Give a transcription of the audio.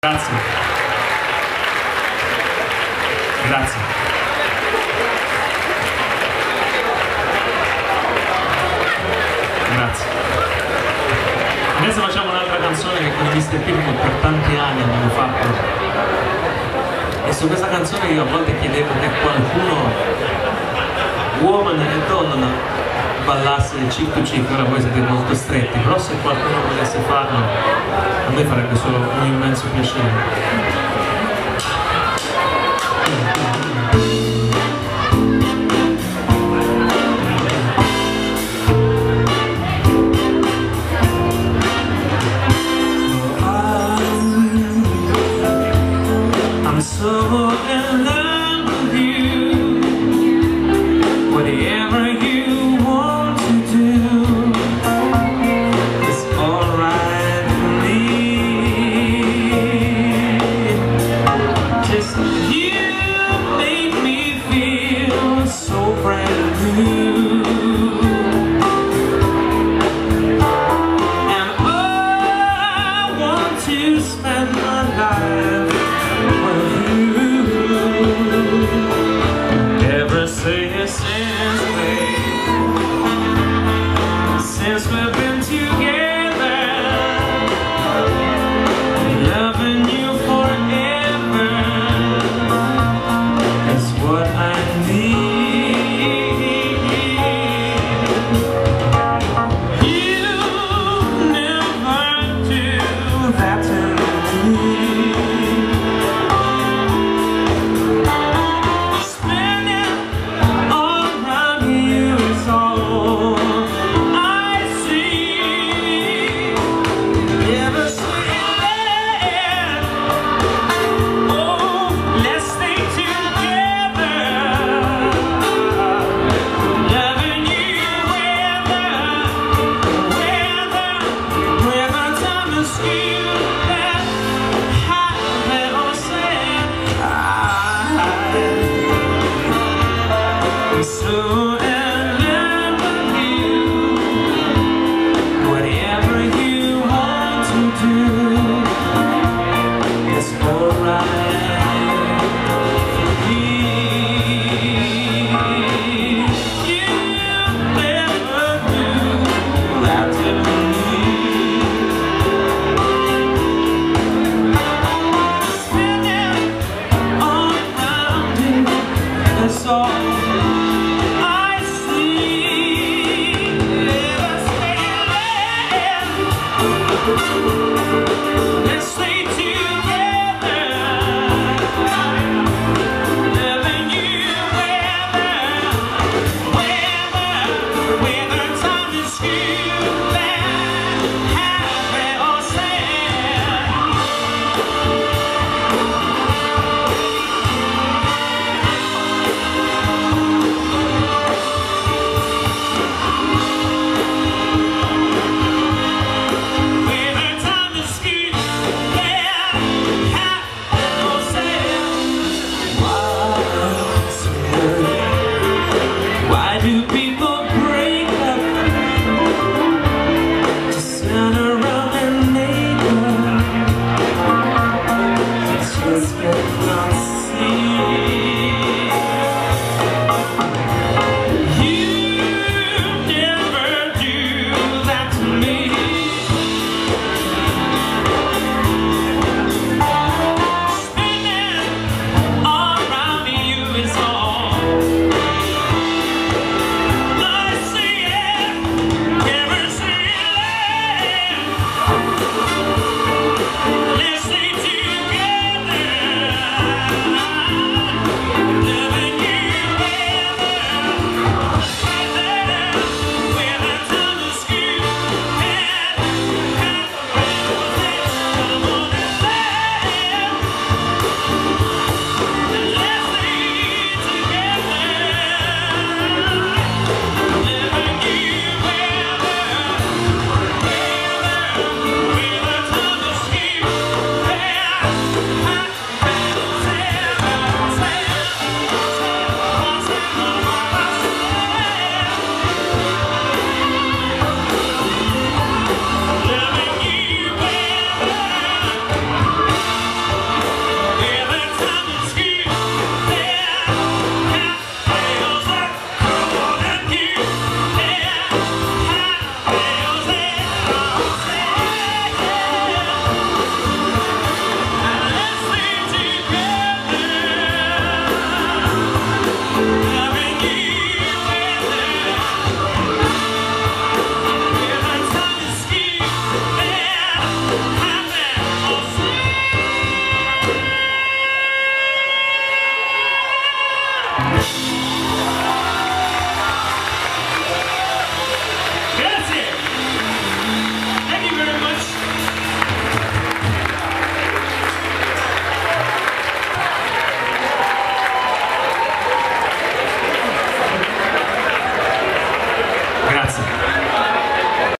Grazie. Grazie. Grazie. Adesso facciamo un'altra canzone che con i Mr. Pitbull per tanti anni abbiamo fatto. E su questa canzone io a volte chiedevo che qualcuno, uomo e donna, ballasse il Chick to Chick. Ora voi siete molto stretti, però se qualcuno volesse farlo a me farebbe solo un immenso piacere. I'm so in love with you. Whatever you want to do is alright for me. Just you make me feel so brand new. And I want to spend my life